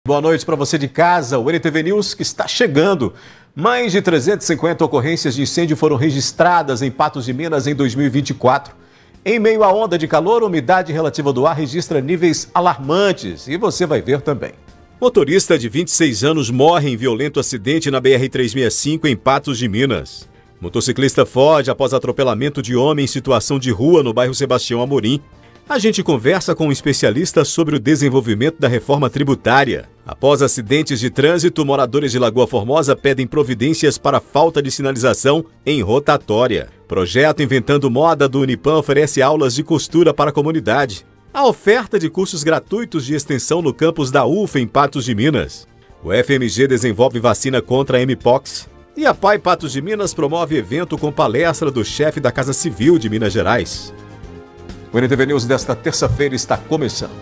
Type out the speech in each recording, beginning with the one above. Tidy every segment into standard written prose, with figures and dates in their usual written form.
Boa noite para você de casa, o NTV News que está chegando. Mais de 350 ocorrências de incêndio foram registradas em Patos de Minas em 2024. Em meio à onda de calor, a umidade relativa do ar registra níveis alarmantes e você vai ver também. Motorista de 26 anos morre em violento acidente na BR-365 em Patos de Minas. Motociclista foge após atropelamento de homem em situação de rua no bairro Sebastião Amorim. A gente conversa com um especialista sobre o desenvolvimento da reforma tributária. Após acidentes de trânsito, moradores de Lagoa Formosa pedem providências para falta de sinalização em rotatória. Projeto Inventando Moda do Unipam oferece aulas de costura para a comunidade. A oferta de cursos gratuitos de extensão no campus da UFA em Patos de Minas. O FMG desenvolve vacina contra a Mpox. E a PAI Patos de Minas promove evento com palestra do chefe da Casa Civil de Minas Gerais. O NTV News desta terça-feira está começando.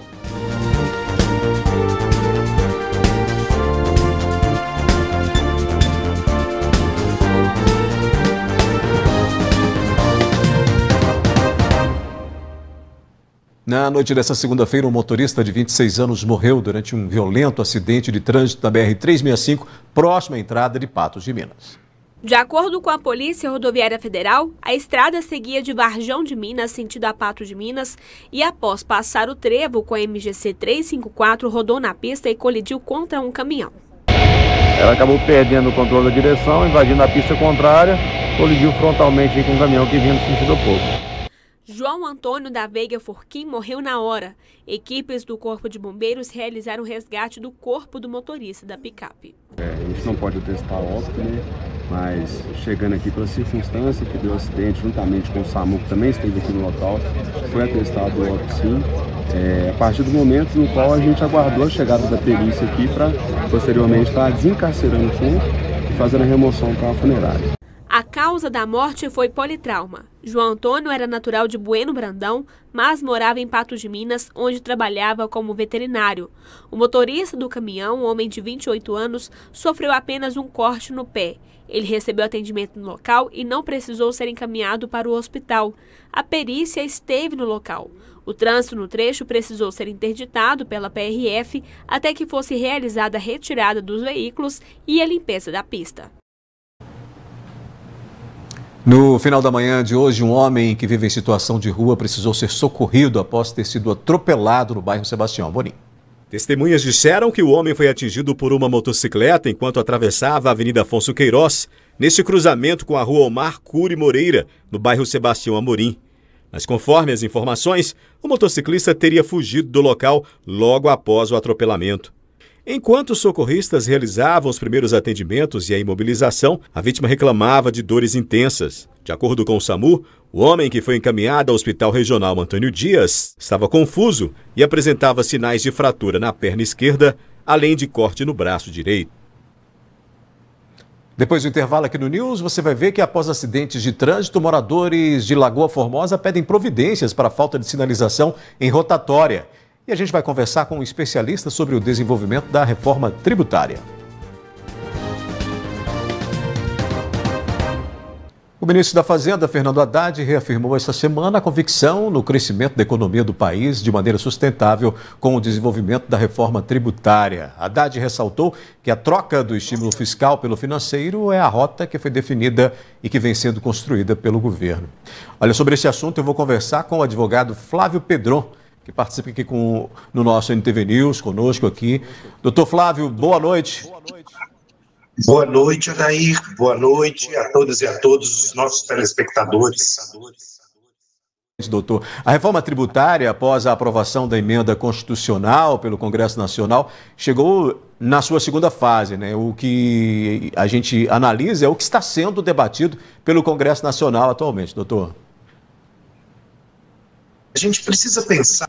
Na noite desta segunda-feira, um motorista de 26 anos morreu durante um violento acidente de trânsito na BR-365, próxima à entrada de Patos de Minas. De acordo com a Polícia Rodoviária Federal, a estrada seguia de Varjão de Minas, sentido a Patos de Minas, e após passar o trevo com a MGC 354, rodou na pista e colidiu contra um caminhão. Ela acabou perdendo o controle da direção, invadindo a pista contrária, colidiu frontalmente com um caminhão que vinha no sentido oposto. João Antônio da Veiga Furquim morreu na hora. Equipes do Corpo de Bombeiros realizaram o resgate do corpo do motorista da picape. A gente não pode atestar óbito, né? Mas chegando aqui pela circunstância que deu acidente, juntamente com o SAMU, que também esteve aqui no local, foi atestado o óbito sim. A partir do momento no qual a gente aguardou a chegada da perícia aqui para posteriormente estar desencarcerando o corpo e fazendo a remoção para a funerária. A causa da morte foi politrauma. João Antônio era natural de Bueno Brandão, mas morava em Patos de Minas, onde trabalhava como veterinário. O motorista do caminhão, um homem de 28 anos, sofreu apenas um corte no pé. Ele recebeu atendimento no local e não precisou ser encaminhado para o hospital. A perícia esteve no local. O trânsito no trecho precisou ser interditado pela PRF até que fosse realizada a retirada dos veículos e a limpeza da pista. No final da manhã de hoje, um homem que vive em situação de rua precisou ser socorrido após ter sido atropelado no bairro Sebastião Amorim. Testemunhas disseram que o homem foi atingido por uma motocicleta enquanto atravessava a Avenida Afonso Queiroz, neste cruzamento com a rua Omar Cury Moreira, no bairro Sebastião Amorim. Mas conforme as informações, o motociclista teria fugido do local logo após o atropelamento. Enquanto os socorristas realizavam os primeiros atendimentos e a imobilização, a vítima reclamava de dores intensas. De acordo com o SAMU, o homem que foi encaminhado ao Hospital Regional Antônio Dias estava confuso e apresentava sinais de fratura na perna esquerda, além de corte no braço direito. Depois do intervalo aqui no News, você vai ver que após acidentes de trânsito, moradores de Lagoa Formosa pedem providências para a falta de sinalização em rotatória. E a gente vai conversar com um especialista sobre o desenvolvimento da reforma tributária. O ministro da Fazenda, Fernando Haddad, reafirmou esta semana a convicção no crescimento da economia do país de maneira sustentável com o desenvolvimento da reforma tributária. Haddad ressaltou que a troca do estímulo fiscal pelo financeiro é a rota que foi definida e que vem sendo construída pelo governo. Olha, sobre esse assunto eu vou conversar com o advogado Flávio Pedron, que participa aqui no nosso NTV News, conosco aqui. Doutor Flávio, boa noite. Boa noite, Adair. Boa noite a todas e a todos os nossos telespectadores. Doutor, a reforma tributária, após a aprovação da emenda constitucional pelo Congresso Nacional, chegou na sua segunda fase, né? O que a gente analisa é o que está sendo debatido pelo Congresso Nacional atualmente, doutor. A gente precisa pensar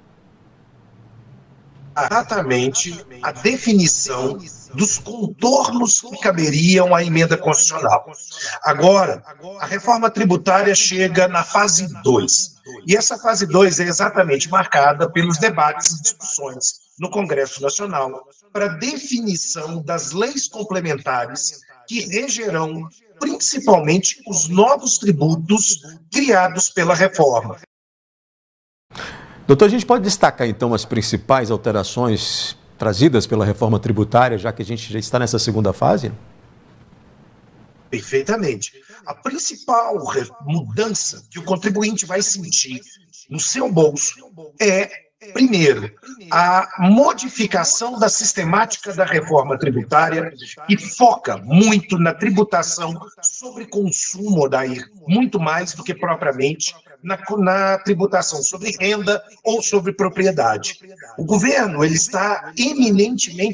exatamente a definição dos contornos que caberiam à emenda constitucional. Agora, a reforma tributária chega na fase 2. E essa fase 2 é exatamente marcada pelos debates e discussões no Congresso Nacional para definição das leis complementares que regerão principalmente os novos tributos criados pela reforma. Doutor, a gente pode destacar então as principais alterações trazidas pela reforma tributária, já que a gente já está nessa segunda fase? Perfeitamente. A principal mudança que o contribuinte vai sentir no seu bolso é, primeiro, a modificação da sistemática da reforma tributária, que foca muito na tributação sobre consumo, Odair, muito mais do que propriamente na tributação sobre renda ou sobre propriedade. O governo ele está eminentemente,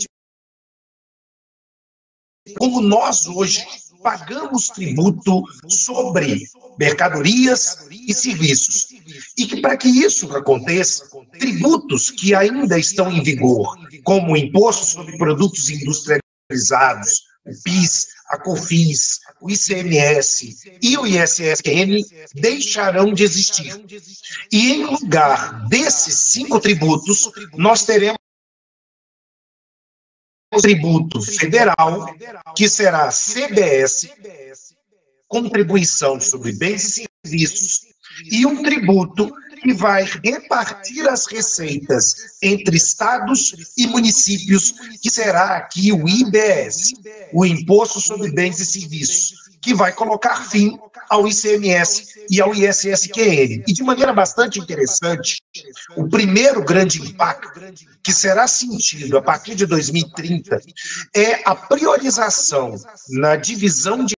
como nós hoje pagamos tributo sobre mercadorias e serviços. E que para que isso aconteça, tributos que ainda estão em vigor, como o Imposto sobre Produtos Industrializados, o PIS, a COFINS, o ICMS e o ISSQN deixarão de existir. E em lugar desses 5 tributos, nós teremos o tributo federal, que será CBS, Contribuição sobre Bens e Serviços, e um tributo que vai repartir as receitas entre estados e municípios, que será aqui o IBS, o Imposto sobre Bens e Serviços, que vai colocar fim ao ICMS e ao ISSQN. E de maneira bastante interessante, o primeiro grande impacto que será sentido a partir de 2030 é a priorização na divisão de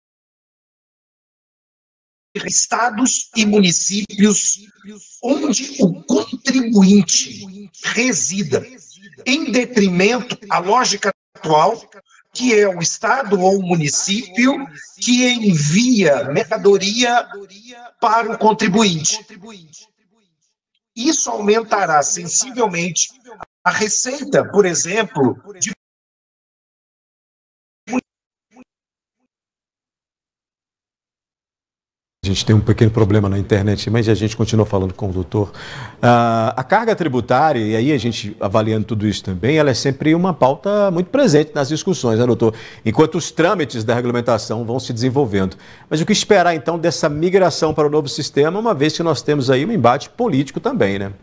estados e municípios onde o contribuinte resida, em detrimento à lógica atual, que é o estado ou o município que envia mercadoria para o contribuinte. Isso aumentará sensivelmente a receita, por exemplo, de A gente tem um pequeno problema na internet, mas a gente continua falando com o doutor. A carga tributária, e aí a gente avaliando tudo isso também, ela é sempre uma pauta muito presente nas discussões, né, doutor? Enquanto os trâmites da regulamentação vão se desenvolvendo. Mas o que esperar, então, dessa migração para o novo sistema, uma vez que nós temos aí um embate político também, né?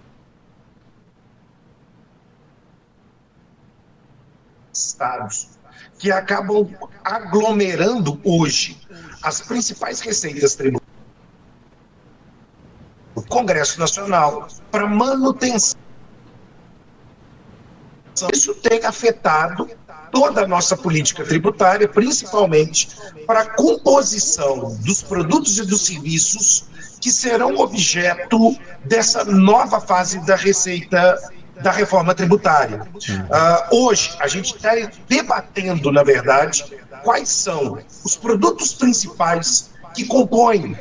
Estados que acabam aglomerando hoje as principais receitas tributárias do Congresso Nacional para manutenção. Isso tem afetado toda a nossa política tributária, principalmente para a composição dos produtos e dos serviços que serão objeto dessa nova fase da receita da reforma tributária. Hoje, a gente está debatendo, na verdade, quais são os produtos principais que compõem.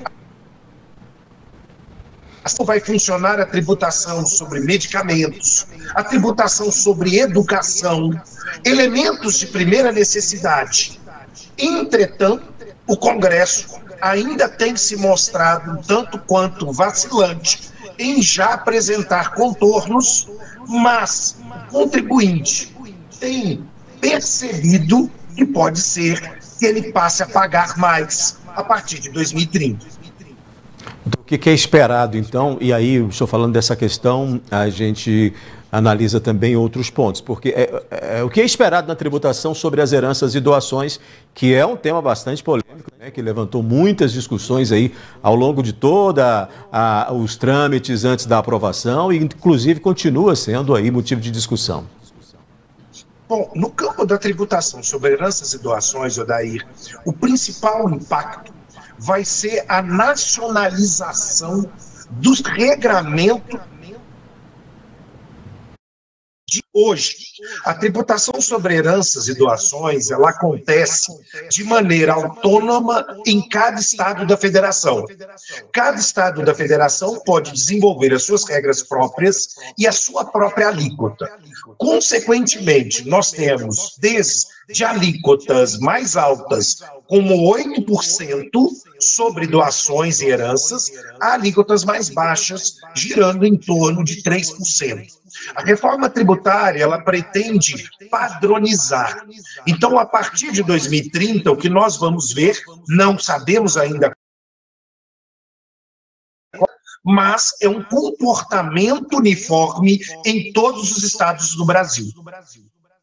Assim vai funcionar a tributação sobre medicamentos, a tributação sobre educação, elementos de primeira necessidade. Entretanto, o Congresso ainda tem se mostrado um tanto quanto vacilante em já apresentar contornos, mas o contribuinte tem percebido que pode ser que ele passe a pagar mais a partir de 2030. O que é esperado, então, e aí, estou falando dessa questão, a gente analisa também outros pontos, porque o que é esperado na tributação sobre as heranças e doações, que é um tema bastante polêmico, né, que levantou muitas discussões aí ao longo de toda os trâmites antes da aprovação e, inclusive, continua sendo aí motivo de discussão. Bom, no campo da tributação sobre heranças e doações, Odair, o principal impacto vai ser a nacionalização dos regramentos de hoje. A tributação sobre heranças e doações, ela acontece de maneira autônoma em cada estado da federação. Cada estado da federação pode desenvolver as suas regras próprias e a sua própria alíquota. Consequentemente, nós temos desde alíquotas mais altas, como 8% sobre doações e heranças, a alíquotas mais baixas, girando em torno de 3%. A reforma tributária, ela pretende padronizar. Então, a partir de 2030, o que nós vamos ver, não sabemos ainda, mas é um comportamento uniforme em todos os estados do Brasil.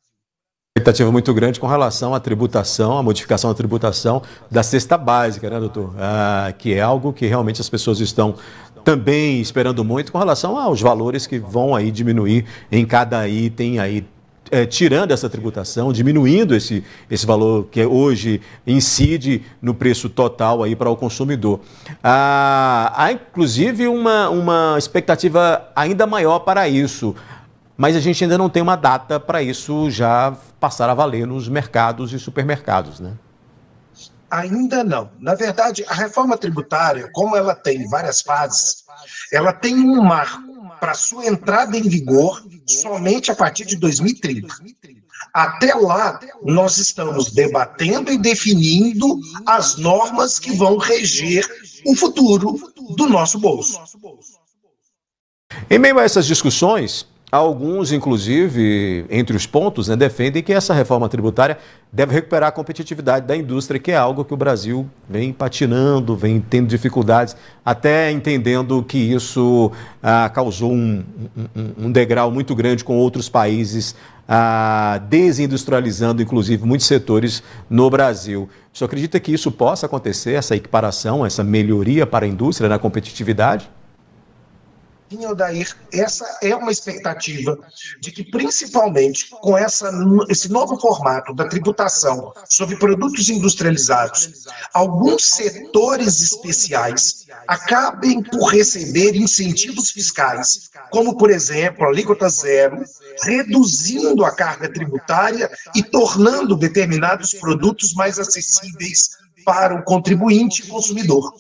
Expectativa muito grande com relação à tributação, à modificação da tributação da cesta básica, né, doutor? Que é algo que realmente as pessoas estão também esperando muito com relação aos valores que vão aí diminuir em cada item aí, tirando essa tributação, diminuindo esse valor que hoje incide no preço total aí para o consumidor. Há inclusive uma expectativa ainda maior para isso. Mas a gente ainda não tem uma data para isso já passar a valer nos mercados e supermercados, né? Ainda não. Na verdade, a reforma tributária, como ela tem várias fases, ela tem um marco para sua entrada em vigor somente a partir de 2030. Até lá, nós estamos debatendo e definindo as normas que vão reger o futuro do nosso bolso. Em meio a essas discussões, alguns, inclusive, entre os pontos, né, defendem que essa reforma tributária deve recuperar a competitividade da indústria, que é algo que o Brasil vem patinando, vem tendo dificuldades, até entendendo que isso causou um degrau muito grande com outros países, desindustrializando, inclusive, muitos setores no Brasil. O senhor acredita que isso possa acontecer, essa equiparação, essa melhoria para a indústria na competitividade? Sim, Odair, essa é uma expectativa de que, principalmente com esse novo formato da tributação sobre produtos industrializados, alguns setores especiais acabem por receber incentivos fiscais, como, por exemplo, a alíquota zero, reduzindo a carga tributária e tornando determinados produtos mais acessíveis para o contribuinte e consumidor.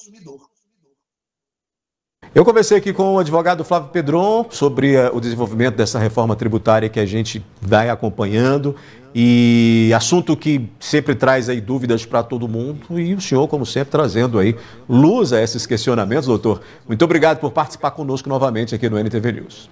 Eu conversei aqui com o advogado Flávio Pedron sobre o desenvolvimento dessa reforma tributária que a gente vai acompanhando, e assunto que sempre traz aí dúvidas para todo mundo, e o senhor, como sempre, trazendo aí luz a esses questionamentos, doutor. Muito obrigado por participar conosco novamente aqui no NTV News.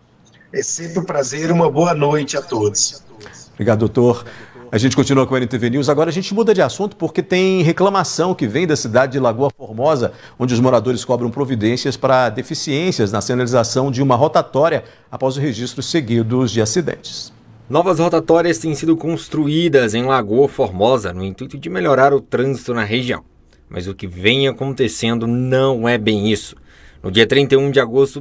É sempre um prazer e uma boa noite a todos. Obrigado, doutor. A gente continua com o NTV News. Agora a gente muda de assunto porque tem reclamação que vem da cidade de Lagoa Formosa, onde os moradores cobram providências para deficiências na sinalização de uma rotatória após os registros seguidos de acidentes. Novas rotatórias têm sido construídas em Lagoa Formosa no intuito de melhorar o trânsito na região. Mas o que vem acontecendo não é bem isso. No dia 31 de agosto,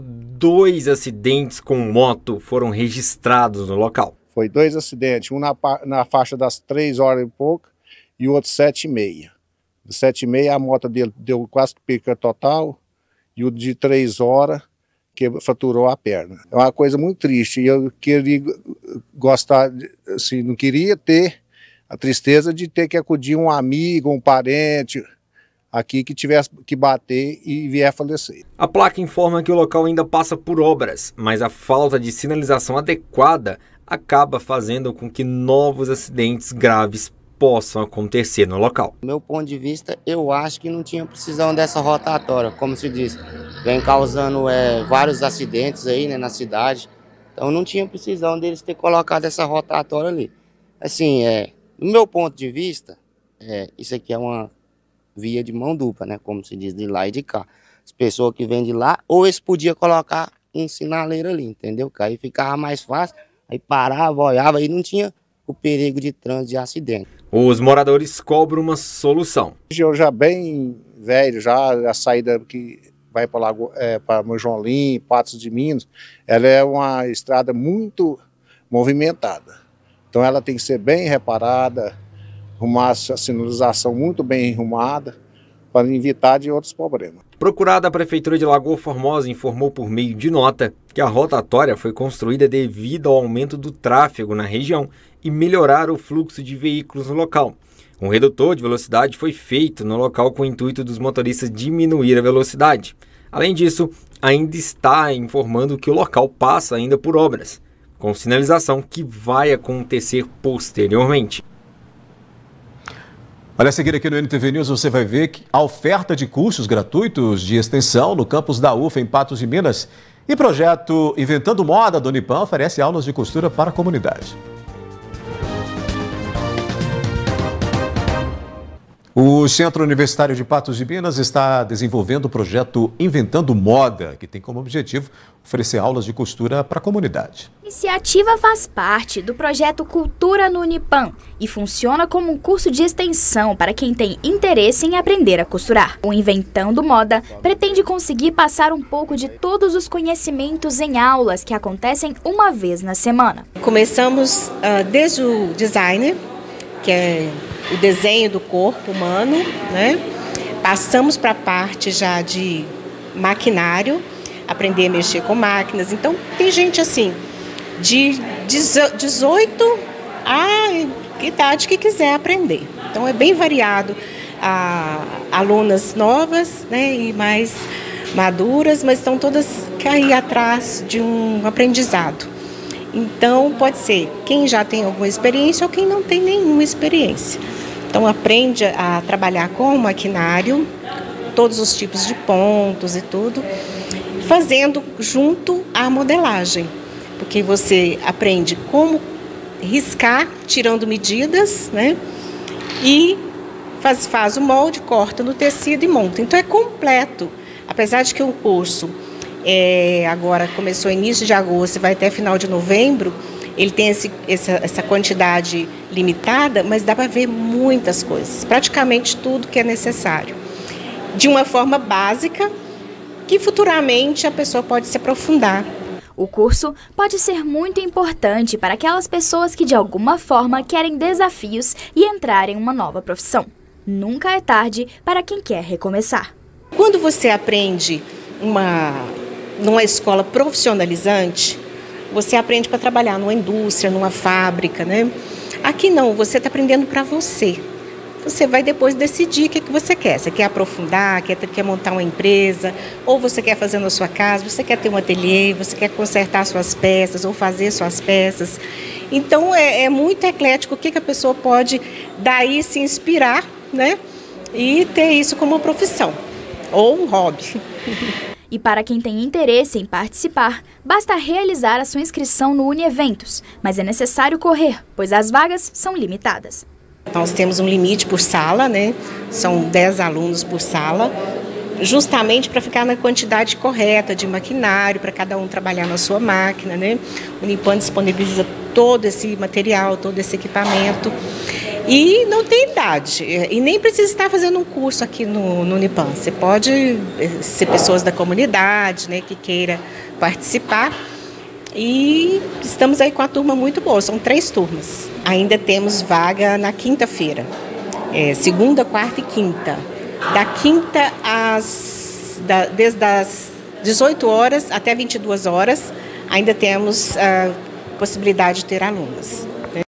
2 acidentes com moto foram registrados no local. Foi 2 acidentes, um na faixa das 3 horas e pouco e o outro 7h30. De 7h30 a moto dele deu quase que perca total e o de 3 horas que fraturou a perna. É uma coisa muito triste e eu queria gostar, assim, não queria ter a tristeza de ter que acudir um amigo, um parente aqui que tivesse que bater e vier a falecer. A placa informa que o local ainda passa por obras, mas a falta de sinalização adequada acaba fazendo com que novos acidentes graves possam acontecer no local. Do meu ponto de vista, eu acho que não tinha precisão dessa rotatória, como se diz, vem causando vários acidentes aí, né, na cidade, então não tinha precisão deles ter colocado essa rotatória ali. Assim, do meu ponto de vista, isso aqui é uma via de mão dupla, né, como se diz, de lá e de cá. As pessoas que vêm de lá, ou eles podiam colocar um sinaleiro ali, entendeu? Que aí ficava mais fácil, aí parava, olhava, aí não tinha o perigo de trânsito, de acidente. Os moradores cobram uma solução. Eu já bem velho, já a saída que vai para Mojolim, Patos de Minas, ela é uma estrada muito movimentada. Então ela tem que ser bem reparada, arrumar a sinalização muito bem arrumada, para evitar de outros problemas. Procurada, a Prefeitura de Lagoa Formosa informou por meio de nota que a rotatória foi construída devido ao aumento do tráfego na região e melhorar o fluxo de veículos no local. Um redutor de velocidade foi feito no local com o intuito dos motoristas diminuir a velocidade. Além disso, ainda está informando que o local passa ainda por obras, com sinalização que vai acontecer posteriormente. Olha, a seguir aqui no NTV News você vai ver que a oferta de cursos gratuitos de extensão no campus da UFA em Patos de Minas e projeto Inventando Moda do Unipan oferece aulas de costura para a comunidade. O Centro Universitário de Patos de Minas está desenvolvendo o projeto Inventando Moda, que tem como objetivo oferecer aulas de costura para a comunidade. A iniciativa faz parte do projeto Cultura no Unipan e funciona como um curso de extensão para quem tem interesse em aprender a costurar. O Inventando Moda pretende conseguir passar um pouco de todos os conhecimentos em aulas que acontecem uma vez na semana. Começamos desde o design, que é o desenho do corpo humano, né? Passamos para a parte já de maquinário, aprender a mexer com máquinas. Então, tem gente assim, de 18 a idade que quiser aprender. Então, é bem variado. Alunas novas, né, e mais maduras, mas estão todas aí atrás de um aprendizado. Então, pode ser quem já tem alguma experiência ou quem não tem nenhuma experiência. Então, aprende a trabalhar com o maquinário, todos os tipos de pontos e tudo, fazendo junto à modelagem, porque você aprende como riscar, tirando medidas, né? E faz o molde, corta no tecido e monta. Então, é completo. Apesar de que o curso agora começou início de agosto e vai até final de novembro, ele tem essa quantidade limitada, mas dá para ver muitas coisas, praticamente tudo que é necessário, de uma forma básica, que futuramente a pessoa pode se aprofundar. O curso pode ser muito importante para aquelas pessoas que de alguma forma querem desafios e entrar em uma nova profissão. Nunca é tarde para quem quer recomeçar. Quando você aprende numa escola profissionalizante, você aprende para trabalhar numa indústria, numa fábrica, né? Aqui não, você está aprendendo para você. Você vai depois decidir o que você quer. Você quer aprofundar, quer montar uma empresa, ou você quer fazer na sua casa, você quer ter um ateliê, você quer consertar suas peças ou fazer suas peças. Então, é muito eclético o que a pessoa pode daí se inspirar, né? E ter isso como uma profissão ou um hobby. E para quem tem interesse em participar, basta realizar a sua inscrição no Unieventos, mas é necessário correr, pois as vagas são limitadas. Nós temos um limite por sala, né? São 10 alunos por sala, justamente para ficar na quantidade correta de maquinário, para cada um trabalhar na sua máquina, né? O Unipan disponibiliza todo esse material, todo esse equipamento. E não tem idade, e nem precisa estar fazendo um curso aqui no Unipan. Você pode ser pessoas da comunidade, né, que queira participar. E estamos aí com a turma muito boa, são 3 turmas. Ainda temos vaga na quinta-feira, segunda, quarta e quinta. Da quinta desde as 18 horas até 22 horas, ainda temos a possibilidade de ter alunas.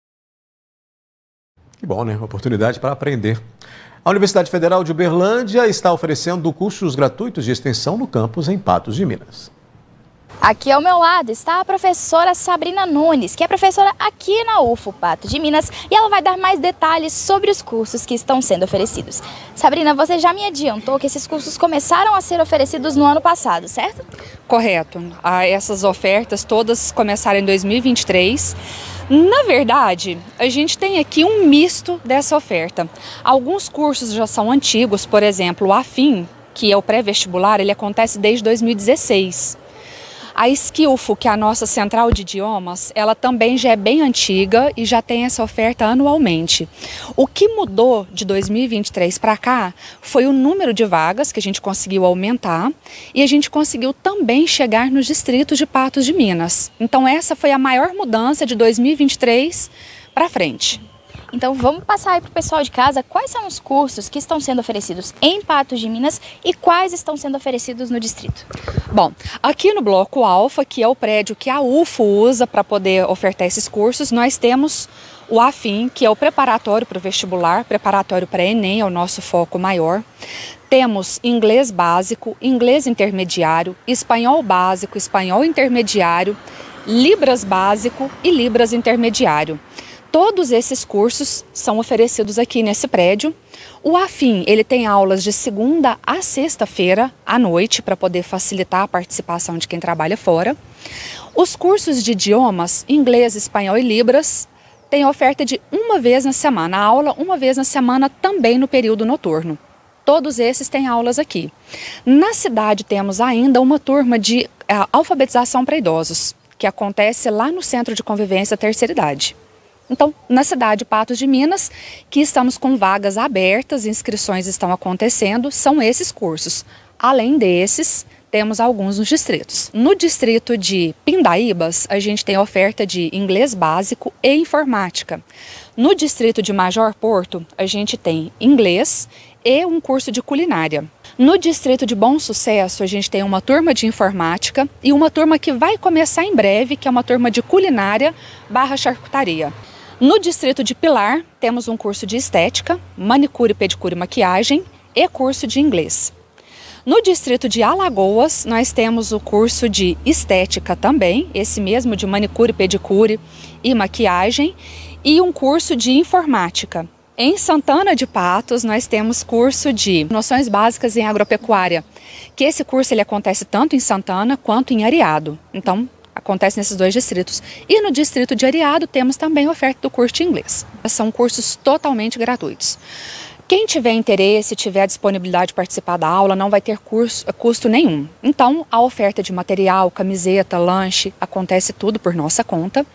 Que bom, né? Oportunidade para aprender. A Universidade Federal de Uberlândia está oferecendo cursos gratuitos de extensão no campus em Patos de Minas. Aqui ao meu lado está a professora Sabrina Nunes, que é professora aqui na UFO Patos de Minas, e ela vai dar mais detalhes sobre os cursos que estão sendo oferecidos. Sabrina, você já me adiantou que esses cursos começaram a ser oferecidos no ano passado, certo? Correto. Essas ofertas todas começaram em 2023. Na verdade, a gente tem aqui um misto dessa oferta. Alguns cursos já são antigos, por exemplo, o AFIM, que é o pré-vestibular, ele acontece desde 2016. A Skillful, que é a nossa central de idiomas, ela também já é bem antiga e já tem essa oferta anualmente. O que mudou de 2023 para cá foi o número de vagas que a gente conseguiu aumentar e a gente conseguiu também chegar nos distritos de Patos de Minas. Então essa foi a maior mudança de 2023 para frente. Então vamos passar aí para o pessoal de casa quais são os cursos que estão sendo oferecidos em Patos de Minas e quais estão sendo oferecidos no distrito. Bom, aqui no Bloco Alfa, que é o prédio que a UFO usa para poder ofertar esses cursos, nós temos o AFIM, que é o preparatório para o vestibular, preparatório para Enem, é o nosso foco maior. Temos inglês básico, inglês intermediário, espanhol básico, espanhol intermediário, Libras básico e Libras intermediário. Todos esses cursos são oferecidos aqui nesse prédio. O AFIM, ele tem aulas de segunda a sexta-feira à noite para poder facilitar a participação de quem trabalha fora. Os cursos de idiomas, inglês, espanhol e Libras, tem oferta de uma vez na semana, aula uma vez na semana também no período noturno. Todos esses têm aulas aqui. Na cidade temos ainda uma turma de alfabetização para idosos, que acontece lá no Centro de Convivência Terceira Idade. Então, na cidade de Patos de Minas, que estamos com vagas abertas, inscrições estão acontecendo, são esses cursos. Além desses, temos alguns nos distritos. No distrito de Pindaíbas, a gente tem oferta de inglês básico e informática. No distrito de Major Porto, a gente tem inglês e um curso de culinária. No distrito de Bom Sucesso, a gente tem uma turma de informática e uma turma que vai começar em breve, que é uma turma de culinária / charcutaria. No distrito de Pilar, temos um curso de estética, manicure, pedicure e maquiagem e curso de inglês. No distrito de Alagoas, nós temos o curso de estética também, esse mesmo de manicure, pedicure e maquiagem, e um curso de informática. Em Santana de Patos, nós temos curso de noções básicas em agropecuária, que esse curso ele acontece tanto em Santana quanto em Areado. Então, acontece nesses dois distritos. E no distrito de Areado temos também oferta do curso de inglês. São cursos totalmente gratuitos. Quem tiver interesse, tiver disponibilidade de participar da aula, não vai ter custo nenhum. Então, a oferta de material, camiseta, lanche, acontece tudo por nossa conta.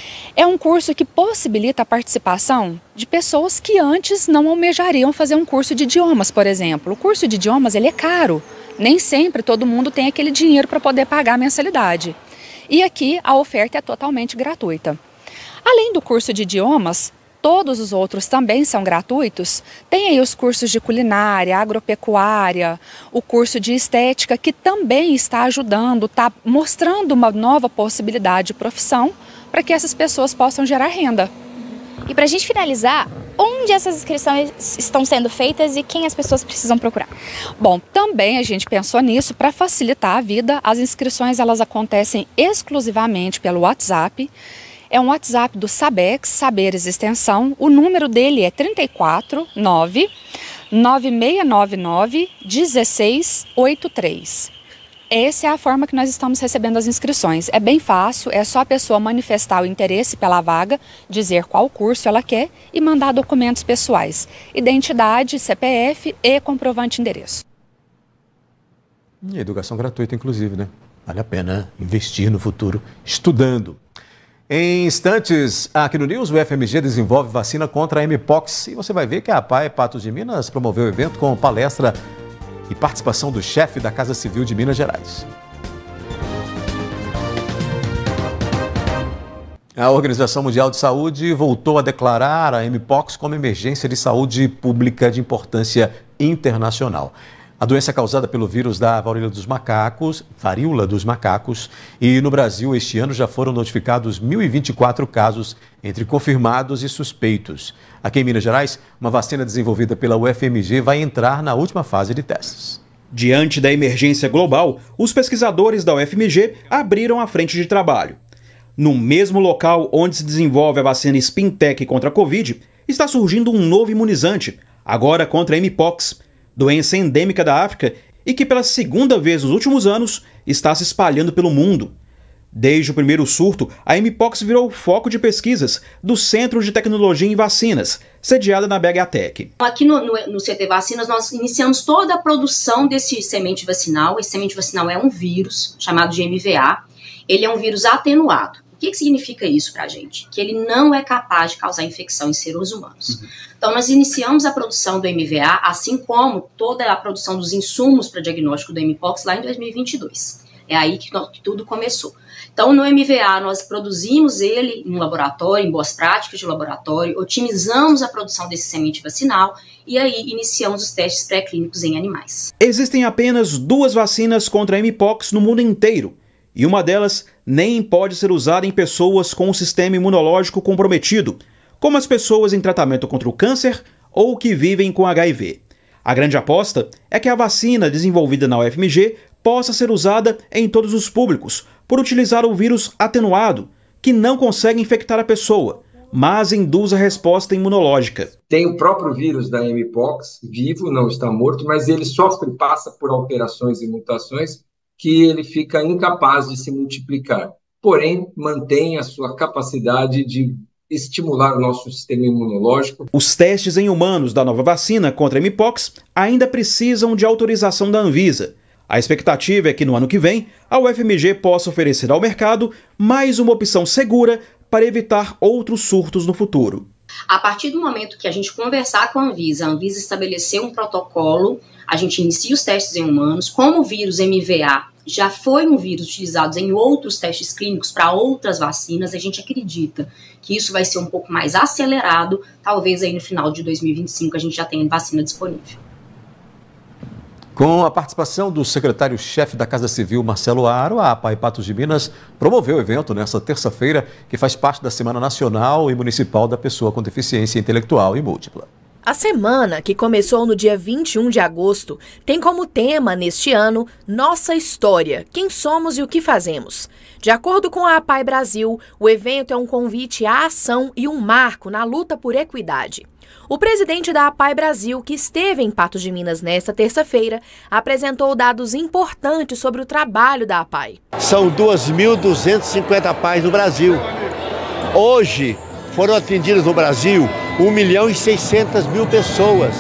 É um curso que possibilita a participação de pessoas que antes não almejariam fazer um curso de idiomas, por exemplo. O curso de idiomas ele é caro, nem sempre todo mundo tem aquele dinheiro para poder pagar a mensalidade. E aqui a oferta é totalmente gratuita. Além do curso de idiomas, todos os outros também são gratuitos. Tem aí os cursos de culinária, agropecuária, o curso de estética, que também está ajudando, está mostrando uma nova possibilidade de profissão para que essas pessoas possam gerar renda. E para a gente finalizar, onde essas inscrições estão sendo feitas e quem as pessoas precisam procurar? Bom, também a gente pensou nisso para facilitar a vida. As inscrições elas acontecem exclusivamente pelo WhatsApp. É um WhatsApp do Sabex, Saberes Extensão. O número dele é 349 9699 1683. Essa é a forma que nós estamos recebendo as inscrições. É bem fácil, é só a pessoa manifestar o interesse pela vaga, dizer qual curso ela quer e mandar documentos pessoais, identidade, CPF e comprovante de endereço. E educação gratuita, inclusive, né? Vale a pena investir no futuro estudando. Em instantes, aqui no News, o FMG desenvolve vacina contra a Mpox e você vai ver que a APAE Patos de Minas promoveu o evento com palestra e participação do chefe da Casa Civil de Minas Gerais. A Organização Mundial de Saúde voltou a declarar a Mpox como emergência de saúde pública de importância internacional. A doença é causada pelo vírus da varíola dos macacos, e no Brasil este ano já foram notificados 1.024 casos entre confirmados e suspeitos. Aqui em Minas Gerais, uma vacina desenvolvida pela UFMG vai entrar na última fase de testes. Diante da emergência global, os pesquisadores da UFMG abriram a frente de trabalho. No mesmo local onde se desenvolve a vacina Spintec contra a Covid, está surgindo um novo imunizante, agora contra a Mpox, doença endêmica da África e que pela segunda vez nos últimos anos está se espalhando pelo mundo. Desde o primeiro surto, a Mpox virou foco de pesquisas do Centro de Tecnologia em Vacinas, sediada na BHTEC. Aqui no CT Vacinas, nós iniciamos toda a produção desse semente vacinal. Esse semente vacinal é um vírus chamado de MVA. Ele é um vírus atenuado. O que significa isso para a gente? Que ele não é capaz de causar infecção em seres humanos. Então, nós iniciamos a produção do MVA, assim como toda a produção dos insumos para diagnóstico do Mpox lá em 2022. É aí que tudo começou. Então, no MVA, nós produzimos ele em laboratório, em boas práticas de laboratório, otimizamos a produção desse semente vacinal e aí iniciamos os testes pré-clínicos em animais. Existem apenas 2 vacinas contra a Mpox no mundo inteiro, e uma delas nem pode ser usada em pessoas com o sistema imunológico comprometido, como as pessoas em tratamento contra o câncer ou que vivem com HIV. A grande aposta é que a vacina desenvolvida na UFMG possa ser usada em todos os públicos, por utilizar o vírus atenuado, que não consegue infectar a pessoa, mas induz a resposta imunológica. Tem o próprio vírus da Mpox, vivo, não está morto, mas ele sofre, passa por alterações e mutações que ele fica incapaz de se multiplicar. Porém, mantém a sua capacidade de estimular o nosso sistema imunológico. Os testes em humanos da nova vacina contra a Mpox ainda precisam de autorização da Anvisa. A expectativa é que no ano que vem, a UFMG possa oferecer ao mercado mais uma opção segura para evitar outros surtos no futuro. A partir do momento que a gente conversar com a Anvisa estabelecer um protocolo, a gente inicia os testes em humanos. Como o vírus MVA já foi um vírus utilizado em outros testes clínicos para outras vacinas, a gente acredita que isso vai ser um pouco mais acelerado. Talvez aí no final de 2025 a gente já tenha vacina disponível. Com a participação do secretário-chefe da Casa Civil, Marcelo Aro, a APAI Patos de Minas promoveu o evento nesta terça-feira, que faz parte da Semana Nacional e Municipal da Pessoa com Deficiência Intelectual e Múltipla. A semana, que começou no dia 21 de agosto, tem como tema, neste ano, Nossa História, quem somos e o que fazemos. De acordo com a APAI Brasil, o evento é um convite à ação e um marco na luta por equidade. O presidente da APAI Brasil, que esteve em Patos de Minas nesta terça-feira, apresentou dados importantes sobre o trabalho da APAI. São 2.250 APAIs no Brasil. Hoje foram atendidas no Brasil 1.600.000 pessoas.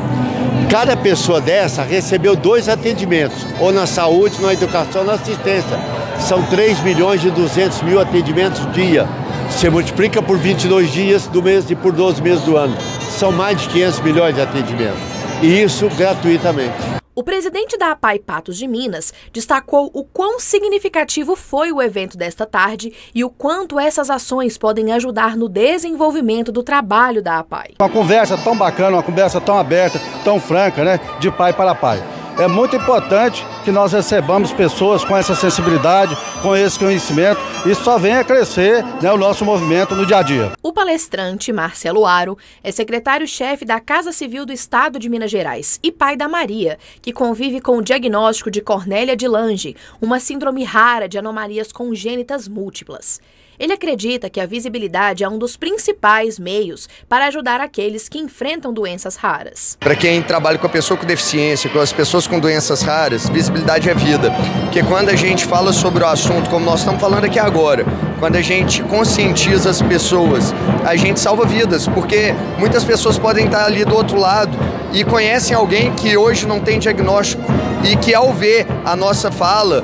Cada pessoa dessa recebeu 2 atendimentos, ou na saúde, na educação, na assistência. São 3.200.000 atendimentos dia. Você multiplica por 22 dias do mês e por 12 meses do ano. São mais de 500 milhões de atendimentos. E isso gratuitamente. O presidente da APAI Patos de Minas destacou o quão significativo foi o evento desta tarde e o quanto essas ações podem ajudar no desenvolvimento do trabalho da APAI. Uma conversa tão bacana, uma conversa tão aberta, tão franca, né, de pai para pai. É muito importante que nós recebamos pessoas com essa sensibilidade, com esse conhecimento, e só vem a crescer, né, o nosso movimento no dia a dia. O palestrante, Marcelo Aro, é secretário-chefe da Casa Civil do Estado de Minas Gerais e pai da Maria, que convive com o diagnóstico de Cornélia de Lange, uma síndrome rara de anomalias congênitas múltiplas. Ele acredita que a visibilidade é um dos principais meios para ajudar aqueles que enfrentam doenças raras. Para quem trabalha com a pessoa com deficiência, com as pessoas com doenças raras, visibilidade é vida. Porque quando a gente fala sobre o assunto, como nós estamos falando aqui agora, quando a gente conscientiza as pessoas, a gente salva vidas, porque muitas pessoas podem estar ali do outro lado e conhecem alguém que hoje não tem diagnóstico e que ao ver a nossa fala,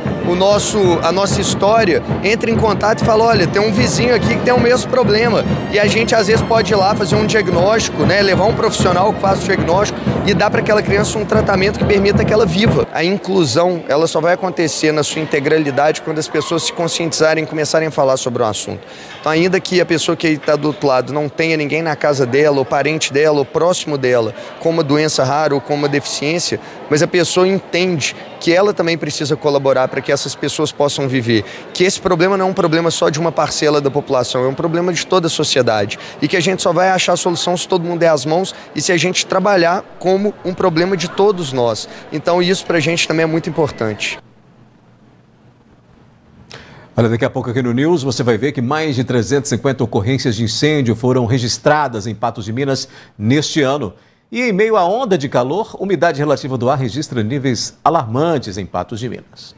a nossa história, entra em contato e fala, olha, tem um vizinho aqui que tem o mesmo problema. E a gente às vezes pode ir lá fazer um diagnóstico, né, levar um profissional que faça o diagnóstico e dar para aquela criança um tratamento que permita que ela viva. A inclusão, ela só vai acontecer na sua integralidade quando as pessoas se conscientizarem e começarem a falar sobre o assunto. Então, ainda que a pessoa que está do outro lado não tenha ninguém na casa dela, ou parente dela, ou próximo dela, com uma doença rara ou com uma deficiência, mas a pessoa entende que ela também precisa colaborar para que essas pessoas possam viver. Que esse problema não é um problema só de uma parcela da população, é um problema de toda a sociedade. E que a gente só vai achar a solução se todo mundo der as mãos e se a gente trabalhar como um problema de todos nós. Então isso para a gente também é muito importante. Olha, daqui a pouco aqui no News você vai ver que mais de 350 ocorrências de incêndio foram registradas em Patos de Minas neste ano. E em meio à onda de calor, a umidade relativa do ar registra níveis alarmantes em Patos de Minas.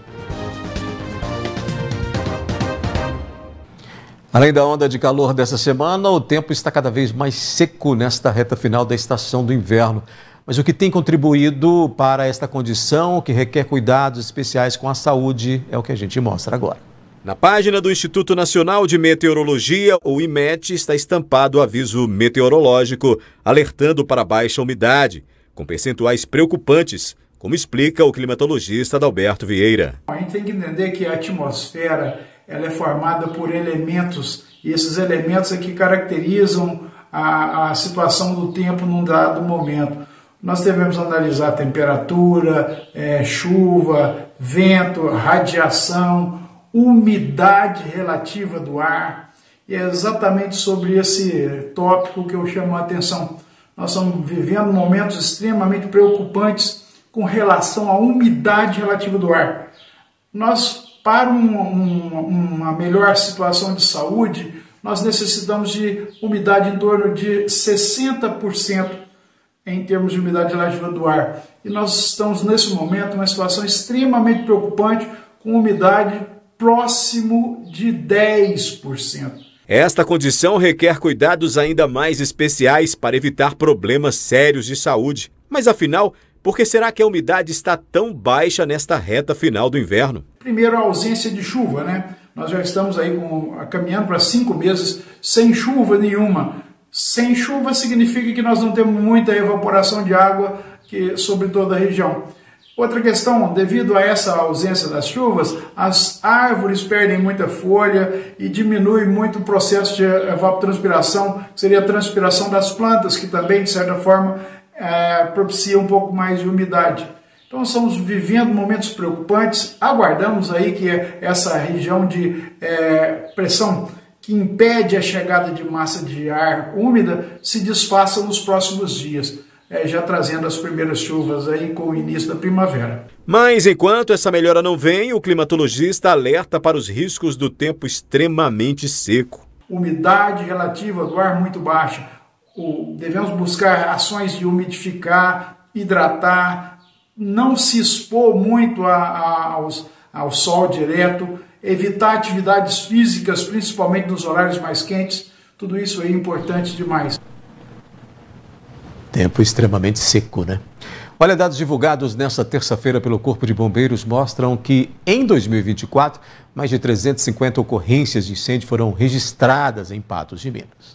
Além da onda de calor dessa semana, o tempo está cada vez mais seco nesta reta final da estação do inverno. Mas o que tem contribuído para esta condição, que requer cuidados especiais com a saúde, é o que a gente mostra agora. Na página do Instituto Nacional de Meteorologia, o IMET, está estampado o aviso meteorológico alertando para baixa umidade, com percentuais preocupantes, como explica o climatologista Adalberto Vieira. A gente tem que entender que a atmosfera ela é formada por elementos, e esses elementos é que caracterizam a situação do tempo num dado momento. Nós devemos analisar a temperatura, chuva, vento, radiação, umidade relativa do ar, e é exatamente sobre esse tópico que eu chamo a atenção. Nós estamos vivendo momentos extremamente preocupantes com relação à umidade relativa do ar. Nós, para uma melhor situação de saúde, nós necessitamos de umidade em torno de 60% em termos de umidade relativa do ar. E nós estamos, nesse momento, numa situação extremamente preocupante, com umidade próximo de 10%. Esta condição requer cuidados ainda mais especiais para evitar problemas sérios de saúde. Mas afinal, por que será que a umidade está tão baixa nesta reta final do inverno? Primeiro, a ausência de chuva, né? Nós já estamos aí caminhando para 5 meses sem chuva nenhuma. Sem chuva significa que nós não temos muita evaporação de água sobre toda a região. Outra questão, devido a essa ausência das chuvas, as árvores perdem muita folha e diminui muito o processo de evapotranspiração, que seria a transpiração das plantas, que também, de certa forma, propicia um pouco mais de umidade. Então, estamos vivendo momentos preocupantes. Aguardamos aí que essa região de pressão que impede a chegada de massa de ar úmida se desfaça nos próximos dias, já trazendo as primeiras chuvas aí com o início da primavera. Mas enquanto essa melhora não vem, o climatologista alerta para os riscos do tempo extremamente seco. Umidade relativa do ar muito baixa. Devemos buscar ações de umidificar, hidratar, não se expor muito ao sol direto, evitar atividades físicas, principalmente nos horários mais quentes. Tudo isso é importante demais. Tempo extremamente seco, né? Olha, dados divulgados nesta terça-feira pelo Corpo de Bombeiros mostram que, em 2024, mais de 350 ocorrências de incêndio foram registradas em Patos de Minas.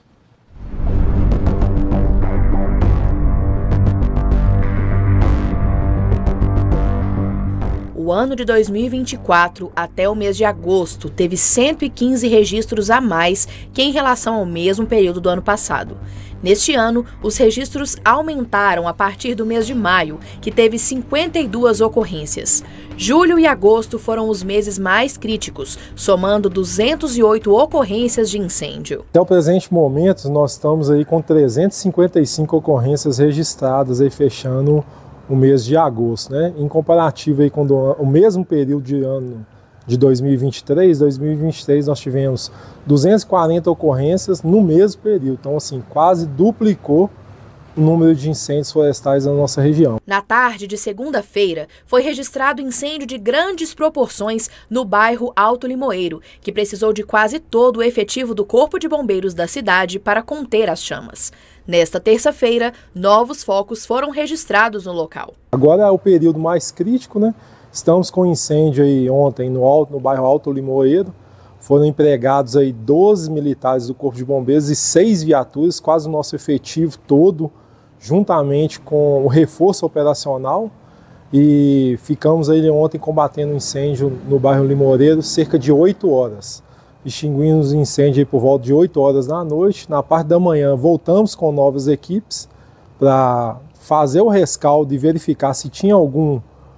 O ano de 2024, até o mês de agosto, teve 115 registros a mais que em relação ao mesmo período do ano passado. Neste ano, os registros aumentaram a partir do mês de maio, que teve 52 ocorrências. Julho e agosto foram os meses mais críticos, somando 208 ocorrências de incêndio. Até o presente momento, nós estamos aí com 355 ocorrências registradas, aí fechando o mês de agosto, né? Em comparativo aí com o mesmo período de ano de 2023, nós tivemos 240 ocorrências no mesmo período. Então, assim, quase duplicou o número de incêndios florestais na nossa região. Na tarde de segunda-feira, foi registrado incêndio de grandes proporções no bairro Alto Limoeiro, que precisou de quase todo o efetivo do Corpo de Bombeiros da cidade para conter as chamas. Nesta terça-feira, novos focos foram registrados no local. Agora é o período mais crítico, né? Estamos com incêndio aí ontem no bairro Alto Limoeiro. Foram empregados aí 12 militares do Corpo de Bombeiros e 6 viaturas, quase o nosso efetivo todo, juntamente com o reforço operacional. E ficamos aí ontem combatendo incêndio no bairro Limoeiro cerca de 8 horas. Extinguimos o incêndio aí por volta de 8 horas da noite. Na parte da manhã voltamos com novas equipes para fazer o rescaldo e verificar se tinha algum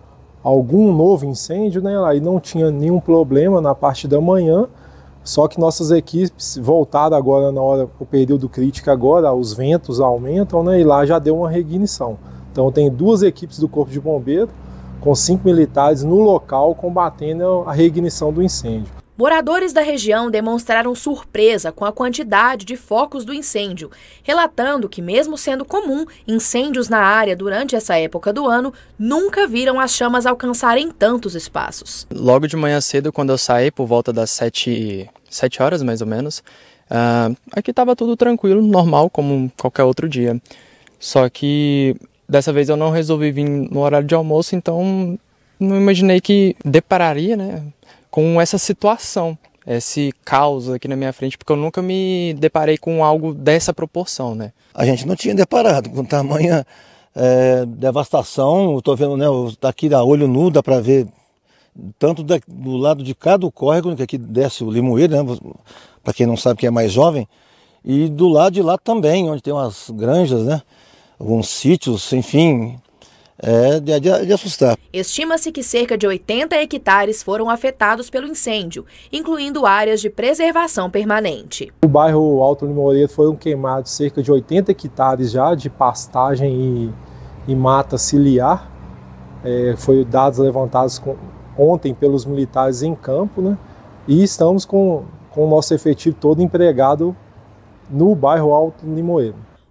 novo incêndio, né? Aí não tinha nenhum problema na parte da manhã, só que nossas equipes voltaram agora o período crítico agora, os ventos aumentam, né? E lá já deu uma reignição. Então tem 2 equipes do Corpo de Bombeiro com 5 militares no local combatendo a reignição do incêndio. Moradores da região demonstraram surpresa com a quantidade de focos do incêndio, relatando que, mesmo sendo comum incêndios na área durante essa época do ano, nunca viram as chamas alcançarem tantos espaços. Logo de manhã cedo, quando eu saí, por volta das 7 horas mais ou menos, aqui estava tudo tranquilo, normal, como qualquer outro dia. Só que dessa vez eu não resolvi vir no horário de almoço, então não imaginei que depararia, né, com essa situação, esse caos aqui na minha frente, porque eu nunca me deparei com algo dessa proporção, né? A gente não tinha deparado com tamanha devastação. Eu estou vendo, né, daqui a olho nu, dá para ver tanto do lado de cá do córrego, que aqui desce o Limoeiro, né, para quem não sabe, que é mais jovem, e do lado de lá também, onde tem umas granjas, né, alguns sítios, enfim. É de assustar. Estima-se que cerca de 80 hectares foram afetados pelo incêndio, incluindo áreas de preservação permanente. No bairro Alto Limoeiro foram queimados cerca de 80 hectares já de pastagem e mata ciliar. Foi dados levantados ontem pelos militares em campo, né? E estamos com o nosso efetivo todo empregado no bairro Alto Limoeiro.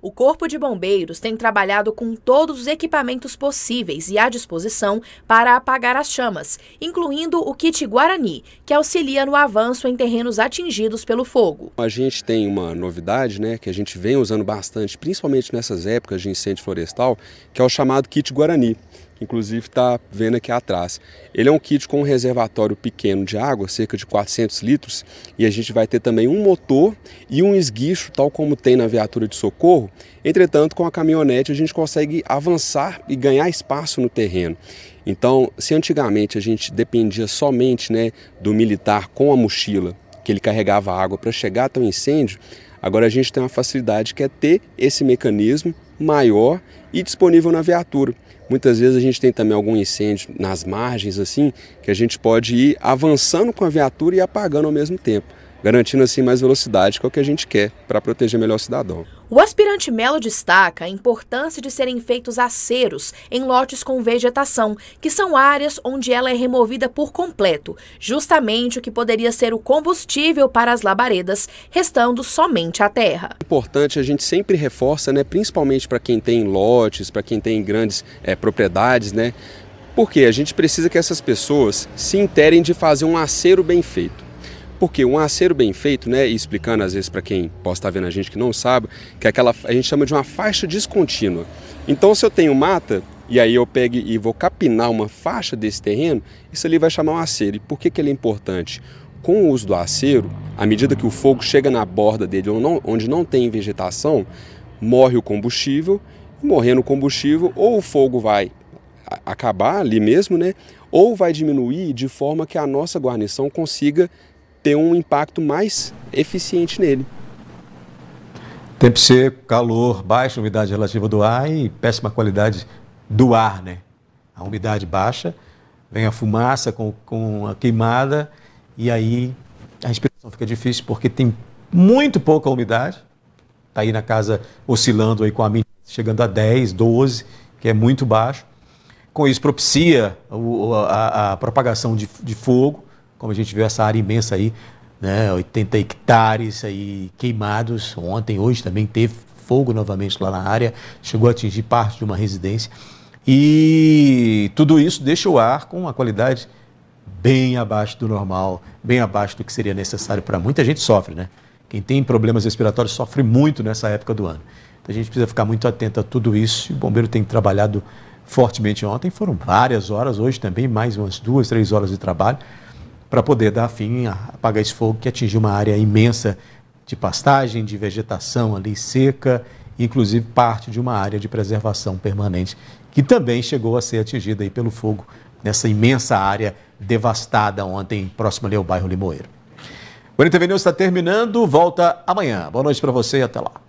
O Corpo de Bombeiros tem trabalhado com todos os equipamentos possíveis e à disposição para apagar as chamas, incluindo o kit Guarani, que auxilia no avanço em terrenos atingidos pelo fogo. A gente tem uma novidade, né, que a gente vem usando bastante, principalmente nessas épocas de incêndio florestal, que é o chamado kit Guarani. Inclusive está vendo aqui atrás. Ele é um kit com um reservatório pequeno de água, cerca de 400 litros, e a gente vai ter também um motor e um esguicho, tal como tem na viatura de socorro. Entretanto, com a caminhonete a gente consegue avançar e ganhar espaço no terreno. Então, se antigamente a gente dependia somente, né, do militar com a mochila, que ele carregava água para chegar até o incêndio, agora a gente tem uma facilidade que é ter esse mecanismo maior e disponível na viatura. Muitas vezes a gente tem também algum incêndio nas margens, assim, que a gente pode ir avançando com a viatura e apagando ao mesmo tempo, garantindo assim mais velocidade, que é o que a gente quer para proteger melhor o cidadão. O aspirante Melo destaca a importância de serem feitos aceros em lotes com vegetação, que são áreas onde ela é removida por completo, justamente o que poderia ser o combustível para as labaredas, restando somente a terra. Importante, a gente sempre reforça, né, principalmente para quem tem lotes, para quem tem grandes propriedades, né, porque a gente precisa que essas pessoas se interem de fazer um acero bem feito. Porque um acero bem feito, né, e explicando às vezes para quem possa estar vendo a gente que não sabe, que é aquela, a gente chama de uma faixa descontínua. Então se eu tenho mata, e aí eu pego e vou capinar uma faixa desse terreno, isso ali vai chamar um acero. E por que ele é importante? Com o uso do acero, à medida que o fogo chega na borda dele, onde não tem vegetação, morre o combustível, e morrendo o combustível, ou o fogo vai acabar ali mesmo, né, ou vai diminuir de forma que a nossa guarnição consiga ter um impacto mais eficiente nele. Tempo seco, calor, baixa umidade relativa do ar e péssima qualidade do ar, né? A umidade baixa, vem a fumaça com a queimada e aí a respiração fica difícil porque tem muito pouca umidade. Está aí na casa oscilando aí com a mínima chegando a 10, 12, que é muito baixo. Com isso propicia a propagação de fogo. Como a gente viu essa área imensa aí, né, 80 hectares aí queimados ontem, hoje também teve fogo novamente lá na área, chegou a atingir parte de uma residência e tudo isso deixa o ar com uma qualidade bem abaixo do normal, bem abaixo do que seria necessário para muita gente sofre, né? Quem tem problemas respiratórios sofre muito nessa época do ano. Então a gente precisa ficar muito atento a tudo isso. O bombeiro tem trabalhado fortemente ontem, foram várias horas, hoje também mais umas 2, 3 horas de trabalho, para poder dar fim a apagar esse fogo que atingiu uma área imensa de pastagem, de vegetação ali seca, inclusive parte de uma área de preservação permanente, que também chegou a ser atingida aí pelo fogo nessa imensa área devastada ontem, próximo ali ao bairro Limoeiro. O NTV News está terminando, volta amanhã. Boa noite para você e até lá.